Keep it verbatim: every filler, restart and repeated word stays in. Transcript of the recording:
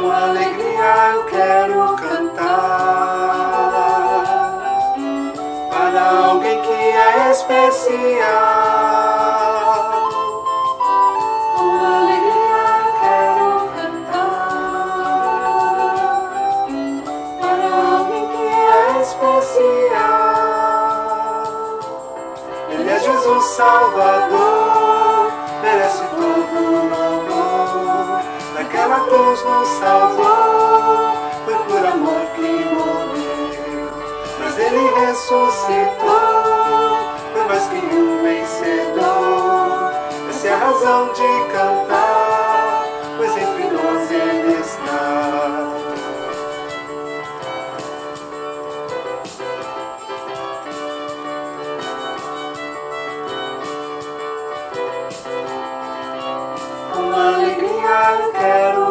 Com alegria eu quero cantar para alguém que é especial. Com alegria eu quero cantar para alguém que é especial. Ele é Jesus Salvador, merece todo louvor. Naquela cruz nos salvou, foi por amor que morreu. Mas ele ressuscitou, foi mais que um vencedor. Essa é a razão de cantar, pois entre nós ele está. Com alegria eu quero